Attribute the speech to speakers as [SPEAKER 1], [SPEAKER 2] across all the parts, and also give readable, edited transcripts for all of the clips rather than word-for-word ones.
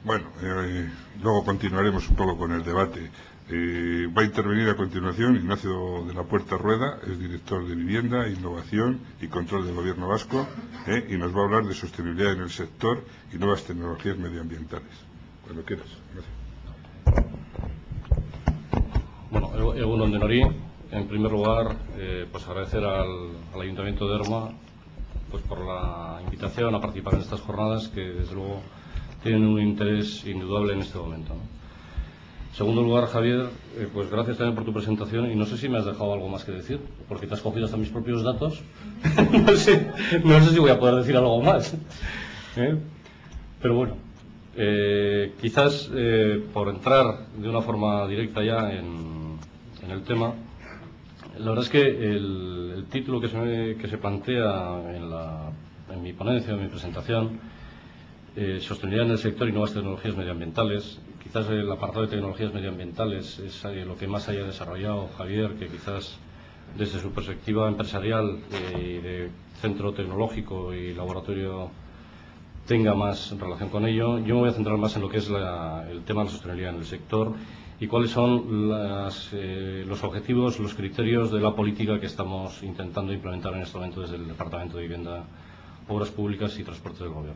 [SPEAKER 1] Bueno, luego continuaremos un poco con el debate. Va a intervenir a continuación Ignacio de la Puerta Rueda, es director de Vivienda, Innovación y Control del Gobierno Vasco, y nos va a hablar de sostenibilidad en el sector y nuevas tecnologías medioambientales. Cuando quieras. Gracias.
[SPEAKER 2] Bueno, egun on denori. En primer lugar, pues agradecer al Ayuntamiento de Erma pues por la invitación a participar en estas jornadas que desde luego tienen un interés indudable en este momento, ¿no? En segundo lugar, Javier, pues gracias también por tu presentación, y no sé si me has dejado algo más que decir, porque te has cogido hasta mis propios datos. no sé si voy a poder decir algo más. Pero bueno, quizás por entrar de una forma directa ya en el tema, la verdad es que el título que se plantea en mi ponencia, en mi presentación, sostenibilidad en el sector y nuevas tecnologías medioambientales. Quizás el apartado de tecnologías medioambientales es lo que más haya desarrollado Javier, que quizás desde su perspectiva empresarial y de centro tecnológico y laboratorio tenga más relación con ello. Yo me voy a centrar más en lo que es el tema de la sostenibilidad en el sector y cuáles son los objetivos, los criterios de la política que estamos intentando implementar en este momento desde el Departamento de Vivienda, Obras Públicas y Transportes del Gobierno.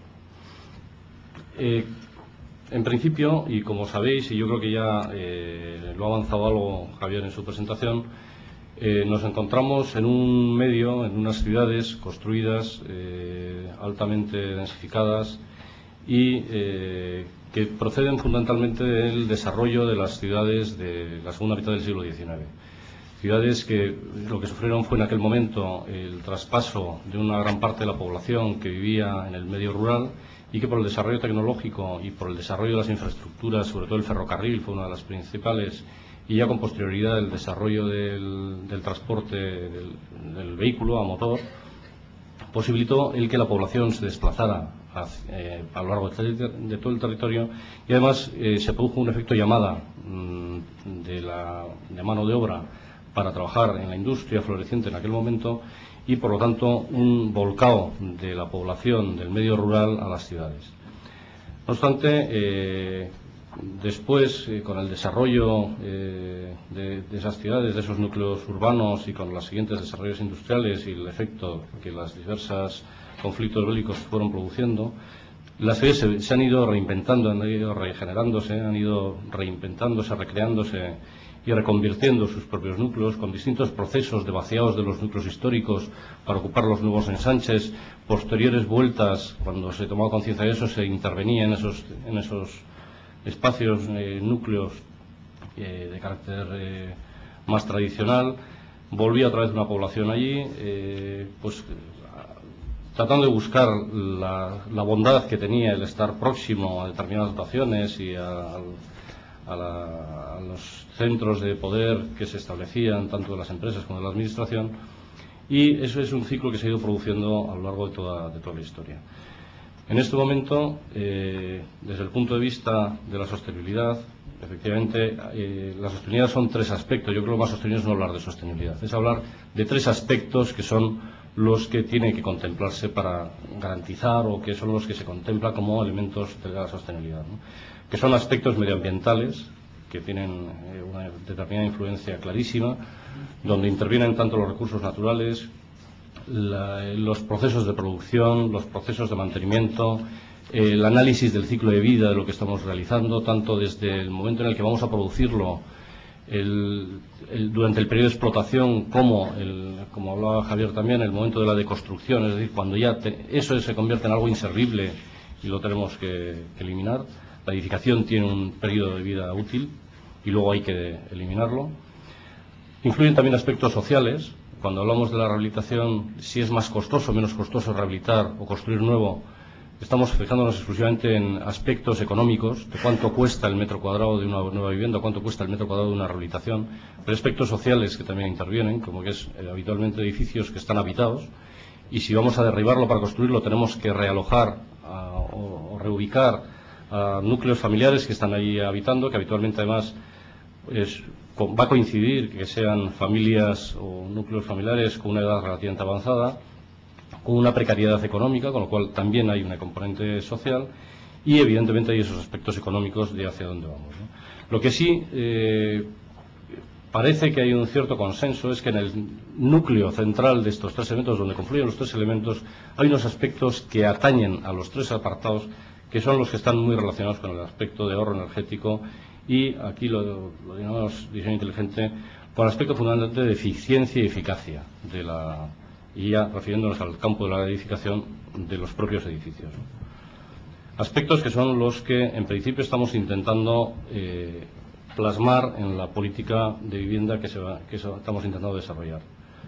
[SPEAKER 2] En principio, y como sabéis, y yo creo que ya lo ha avanzado algo Javier en su presentación, nos encontramos en un medio, en unas ciudades construidas, altamente densificadas y que proceden fundamentalmente del desarrollo de las ciudades de la segunda mitad del siglo XIX. Ciudades que lo que sufrieron fue en aquel momento el traspaso de una gran parte de la población que vivía en el medio rural y que por el desarrollo tecnológico y por el desarrollo de las infraestructuras, sobre todo el ferrocarril fue una de las principales, y ya con posterioridad el desarrollo del transporte del vehículo a motor, posibilitó el que la población se desplazara a lo largo de todo el territorio, y además se produjo un efecto llamada de mano de obra para trabajar en la industria floreciente en aquel momento, y por lo tanto un volcado de la población del medio rural a las ciudades. No obstante, después, con el desarrollo de esas ciudades, de esos núcleos urbanos y con los siguientes desarrollos industriales y el efecto que los diversos conflictos bélicos fueron produciendo, las ciudades se han ido reinventando, han ido regenerándose, han ido reinventándose, recreándose y reconvirtiendo sus propios núcleos con distintos procesos de vaciados de los núcleos históricos para ocupar los nuevos ensanches. Posteriores vueltas, cuando se tomaba conciencia de eso, se intervenía en esos espacios, núcleos de carácter más tradicional. Volvía otra vez una población allí, pues tratando de buscar la bondad que tenía el estar próximo a determinadas situaciones y a los centros de poder que se establecían tanto de las empresas como de la administración, y eso es un ciclo que se ha ido produciendo a lo largo de toda la historia. En este momento, desde el punto de vista de la sostenibilidad, efectivamente, la sostenibilidad son tres aspectos. Yo creo que lo más sostenible es no hablar de sostenibilidad, es hablar de tres aspectos que son los que tienen que contemplarse para garantizar, o que son los que se contemplan como elementos de la sostenibilidad, ¿no? Que son aspectos medioambientales, que tienen una determinada influencia clarísima, donde intervienen tanto los recursos naturales, los procesos de producción, los procesos de mantenimiento, el análisis del ciclo de vida de lo que estamos realizando, tanto desde el momento en el que vamos a producirlo, durante el periodo de explotación, como hablaba Javier también, el momento de la deconstrucción, es decir, cuando ya eso se convierte en algo inservible y lo tenemos que eliminar. La edificación tiene un periodo de vida útil y luego hay que eliminarlo. Influyen también aspectos sociales. Cuando hablamos de la rehabilitación, si es más costoso o menos costoso rehabilitar o construir nuevo, estamos fijándonos exclusivamente en aspectos económicos, de cuánto cuesta el metro cuadrado de una nueva vivienda, cuánto cuesta el metro cuadrado de una rehabilitación, pero aspectos sociales que también intervienen, como que es habitualmente edificios que están habitados, y si vamos a derribarlo para construirlo tenemos que realojar o reubicar a núcleos familiares que están ahí habitando, que habitualmente además va a coincidir que sean familias o núcleos familiares con una edad relativamente avanzada, con una precariedad económica, con lo cual también hay una componente social, y evidentemente hay esos aspectos económicos de hacia dónde vamos, ¿no? Lo que sí parece que hay un cierto consenso es que en el núcleo central de estos tres elementos, donde confluyen los tres elementos, hay unos aspectos que atañen a los tres apartados, que son los que están muy relacionados con el aspecto de ahorro energético y aquí lo llamamos diseño inteligente, con el aspecto fundamental de eficiencia y eficacia y ya refiriéndonos al campo de la edificación de los propios edificios, ¿no? Aspectos que son los que en principio estamos intentando plasmar en la política de vivienda que estamos intentando desarrollar.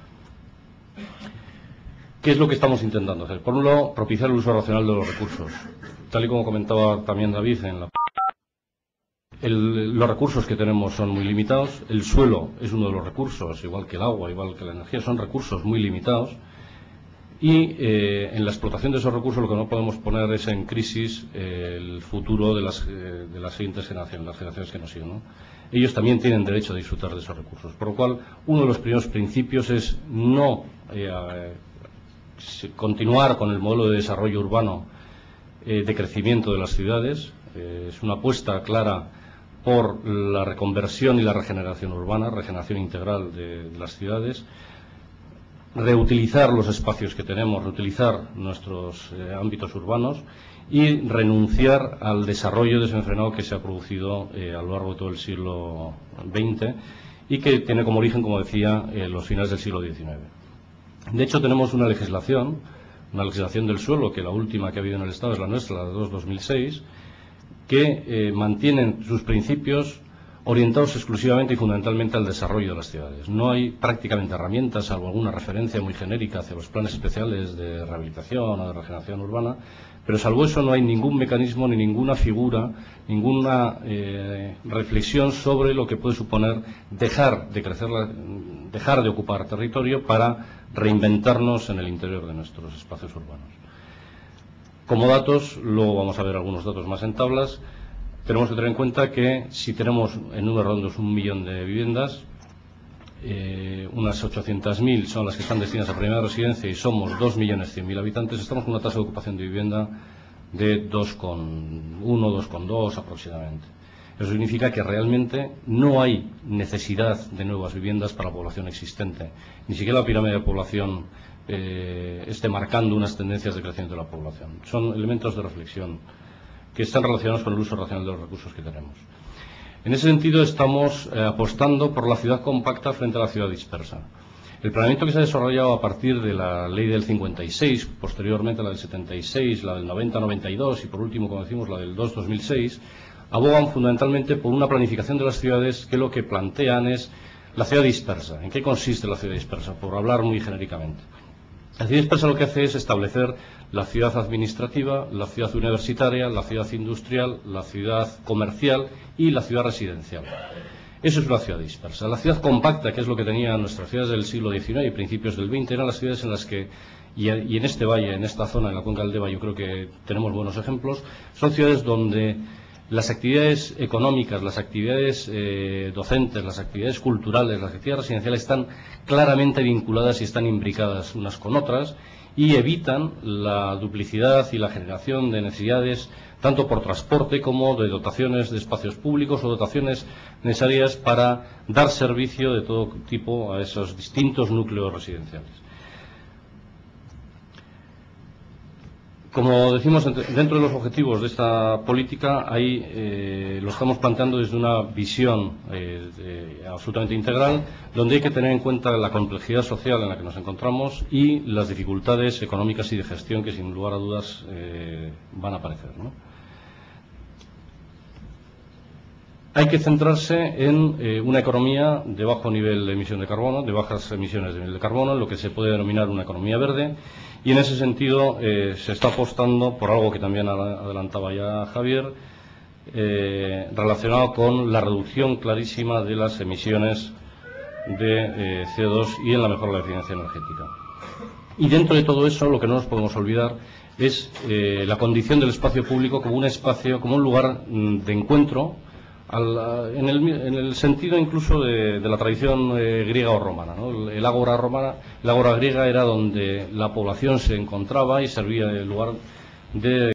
[SPEAKER 2] ¿Qué es lo que estamos intentando hacer? Por un lado, propiciar el uso racional de los recursos. Tal y como comentaba también David, los recursos que tenemos son muy limitados. El suelo es uno de los recursos, igual que el agua, igual que la energía, son recursos muy limitados. Y en la explotación de esos recursos lo que no podemos poner es en crisis el futuro de las siguientes generaciones, las generaciones que nos siguen, ¿no? Ellos también tienen derecho a disfrutar de esos recursos. Por lo cual, uno de los primeros principios es no continuar con el modelo de desarrollo urbano de crecimiento de las ciudades. Es una apuesta clara por la reconversión y la regeneración urbana, regeneración integral de las ciudades. Reutilizar los espacios que tenemos, reutilizar nuestros ámbitos urbanos y renunciar al desarrollo desenfrenado que se ha producido a lo largo de todo el siglo XX y que tiene como origen, como decía, los finales del siglo XIX. De hecho, tenemos una legislación del suelo, que la última que ha habido en el Estado es la nuestra, la de 2006, que mantienen sus principios orientados exclusivamente y fundamentalmente al desarrollo de las ciudades. No hay prácticamente herramientas, salvo alguna referencia muy genérica hacia los planes especiales de rehabilitación o de regeneración urbana, pero salvo eso no hay ningún mecanismo ni ninguna figura, ninguna reflexión sobre lo que puede suponer dejar de ocupar territorio para reinventarnos en el interior de nuestros espacios urbanos. Como datos, luego vamos a ver algunos datos más en tablas. Tenemos que tener en cuenta que si tenemos en números redondos 1 millón de viviendas, unas 800.000 son las que están destinadas a primera residencia y somos 2.100.000 habitantes, estamos con una tasa de ocupación de vivienda de 2,1, 2,2 aproximadamente. Eso significa que realmente no hay necesidad de nuevas viviendas para la población existente. Ni siquiera la pirámide de población esté marcando unas tendencias de crecimiento de la población. Son elementos de reflexión que están relacionados con el uso racional de los recursos que tenemos. En ese sentido estamos apostando por la ciudad compacta frente a la ciudad dispersa. El planeamiento que se ha desarrollado a partir de la ley del 56, posteriormente la del 76, la del 90-92 y por último, como decimos, la del 2-2006, abogan fundamentalmente por una planificación de las ciudades que lo que plantean es la ciudad dispersa. ¿En qué consiste la ciudad dispersa? Por hablar muy genéricamente. La ciudad dispersa lo que hace es establecer la ciudad administrativa, la ciudad universitaria, la ciudad industrial, la ciudad comercial y la ciudad residencial. Eso es una ciudad dispersa. La ciudad compacta, que es lo que tenían nuestras ciudades del siglo XIX y principios del XX, eran las ciudades en las que, y en este valle, en esta zona, en la cuenca del Deva, yo creo que tenemos buenos ejemplos, son ciudades donde las actividades económicas, las actividades docentes, las actividades culturales, las actividades residenciales están claramente vinculadas y están imbricadas unas con otras y evitan la duplicidad y la generación de necesidades tanto por transporte como de dotaciones de espacios públicos o dotaciones necesarias para dar servicio de todo tipo a esos distintos núcleos residenciales. Como decimos, dentro de los objetivos de esta política, lo estamos planteando desde una visión absolutamente integral, donde hay que tener en cuenta la complejidad social en la que nos encontramos y las dificultades económicas y de gestión que, sin lugar a dudas, van a aparecer, ¿no? Hay que centrarse en una economía de bajo nivel de emisión de carbono, de bajas emisiones de nivel de carbono, lo que se puede denominar una economía verde, y en ese sentido se está apostando por algo que también adelantaba ya Javier, relacionado con la reducción clarísima de las emisiones de CO2 y en la mejora de la eficiencia energética. Y dentro de todo eso, lo que no nos podemos olvidar es la condición del espacio público como un espacio, como un lugar de encuentro, en el sentido incluso de la tradición griega o romana, ¿no? El ágora griega era donde la población se encontraba y servía de lugar de